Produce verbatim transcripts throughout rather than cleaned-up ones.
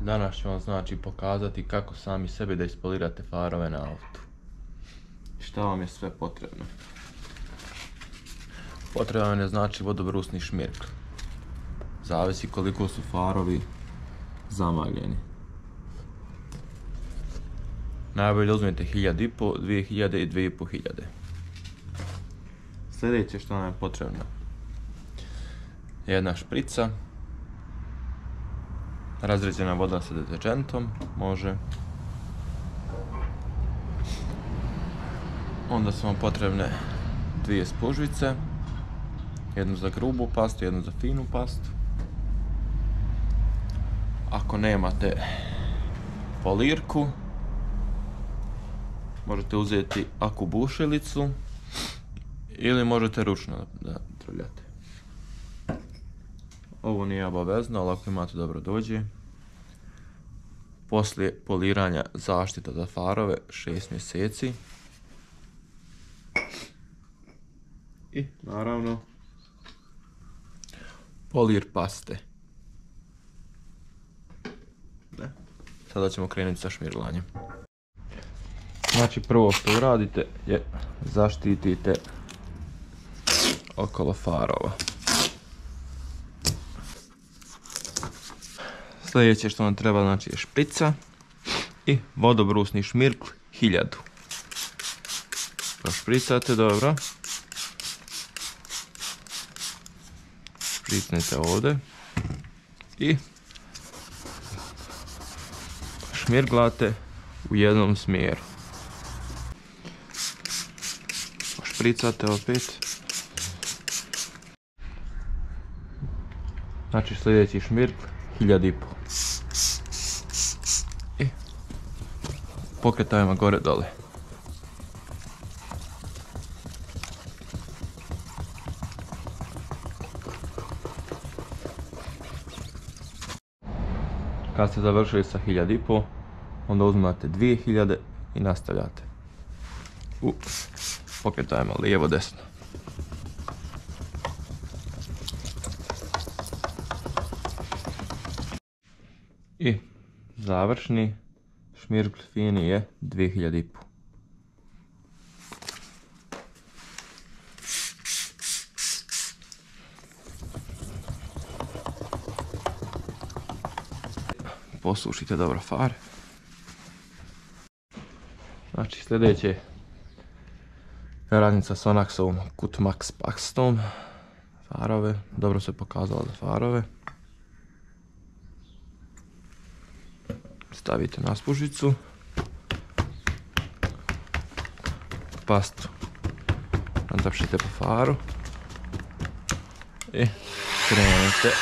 Danas ću vam znači pokazati kako sami sebi da ispolirate farove na autu. Šta vam je sve potrebno? Potreban je znači vodobrusni šmirgl. Zavisi koliko su farovi zamagljeni. Najbolje uzmete hiljadu i po, dvije hiljade i dvije i po hiljade. Sljedeće što nam je potrebno. Jedna šprica. Razređena voda sa deterđentom, može. Onda su vam potrebne dvije spužvice. Jednu za grubu pastu, jednu za finu pastu. Ako nemate polirku, možete uzeti aku bušilicu ili možete ručno da trljate. Ovo nije obavezno, ali ako imate dobro dođe. Poslije poliranja zaštita za farove šest mjeseci. I naravno polir paste. Ne. Sada ćemo krenuti sa šmirglanjem. Znači prvo što uradite je zaštitite okolo farova. Sljedeće što vam treba znači je šprica i vodobrusni šmirgl hiljadu. Špricate dobro. Špricnete ovdje i šmirglate u jednom smjeru. Špricate opet. Znači sljedeći šmirgl hiljadu i po. I pokretajmo gore dole. Kad ste završili sa hiljadu i po, onda uzmate dvije hiljade i nastavljate. U, pokretajmo lijevo desno. I završni šmirgl fini je dvije hiljade i po. Posušite dobro fare. Znači sljedeće je radnica s Onaxovom Kutmax pastom. Farove, dobro se pokazalo za farove. Stavite na spužicu. Pastu natapšite po faru. I krenete.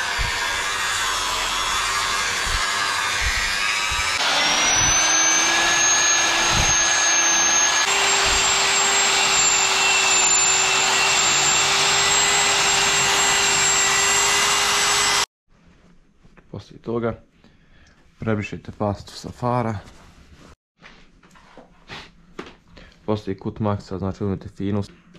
Poslije toga prebrišite pastu sa fara. Poslije Kutmaxa, znači uzmete finu